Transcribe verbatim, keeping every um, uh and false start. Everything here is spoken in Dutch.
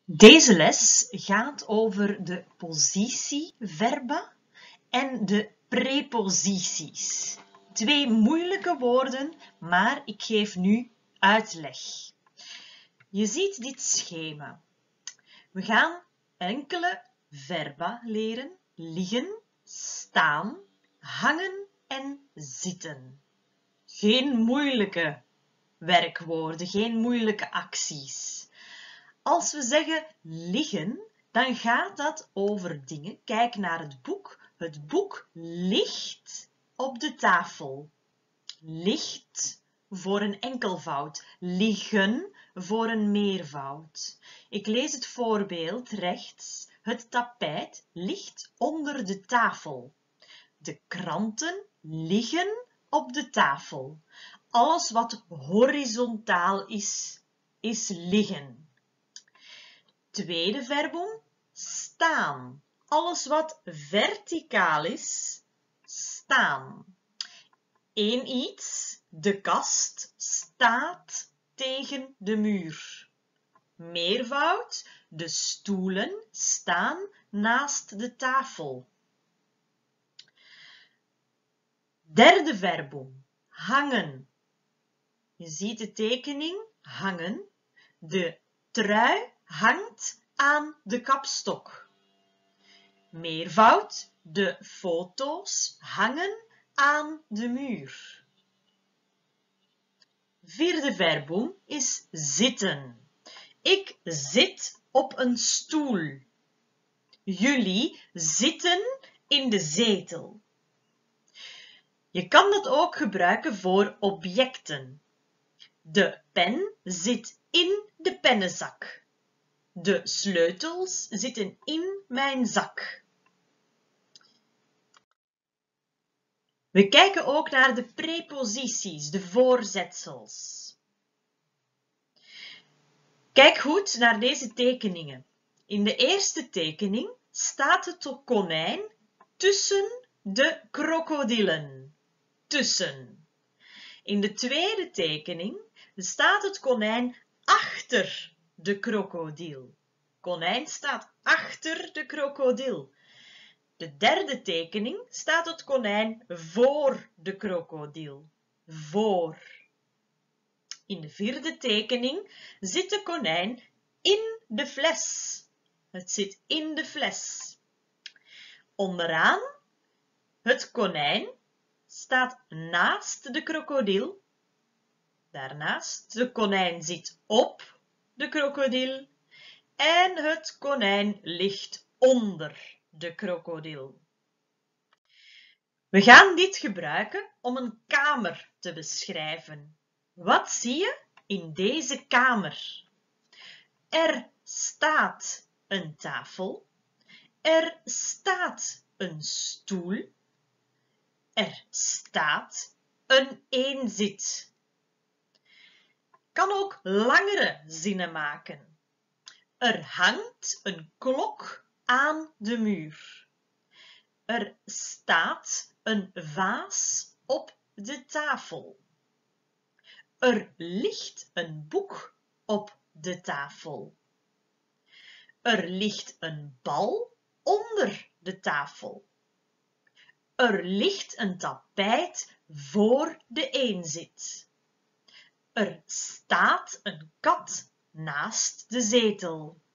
Deze les gaat over de positieverba en de preposities. Twee moeilijke woorden, maar ik geef nu uitleg. Je ziet dit schema. We gaan enkele verba leren: liggen, staan, hangen en zitten. Geen moeilijke werkwoorden, geen moeilijke acties. Als we zeggen liggen, dan gaat dat over dingen. Kijk naar het boek. Het boek ligt op de tafel. Ligt voor een enkelvoud. Liggen voor een meervoud. Ik lees het voorbeeld rechts. Het tapijt ligt onder de tafel. De kranten liggen op de tafel. Alles wat horizontaal is, is liggen. Tweede verbum, staan. Alles wat verticaal is, staan. Eén iets, de kast, staat tegen de muur. Meervoud, de stoelen staan naast de tafel. Derde verbum, hangen. Je ziet de tekening, hangen. De trui hangt aan de kapstok. Meervoud, de foto's hangen aan de muur. Vierde verbum is zitten. Ik zit op een stoel. Jullie zitten in de zetel. Je kan dat ook gebruiken voor objecten. De pen zit in de pennenzak. De sleutels zitten in mijn zak. We kijken ook naar de preposities, de voorzetsels. Kijk goed naar deze tekeningen. In de eerste tekening staat het konijn tussen de krokodillen. Tussen. In de tweede tekening staat het konijn achter de krokodil. Konijn staat achter de krokodil. De derde tekening staat het konijn voor de krokodil. Voor. In de vierde tekening zit de konijn in de fles. Het zit in de fles. Onderaan, het konijn staat naast de krokodil. Daarnaast, de konijn zit op de krokodil. En het konijn ligt onder de krokodil. We gaan dit gebruiken om een kamer te beschrijven. Wat zie je in deze kamer? Er staat een tafel. Er staat een stoel. Er staat een eenzit. Kan ook langere zinnen maken. Er hangt een klok aan de muur. Er staat een vaas op de tafel. Er ligt een boek op de tafel. Er ligt een bal onder de tafel. Er ligt een tapijt voor de eenzit. Er staat een kat naast de zetel.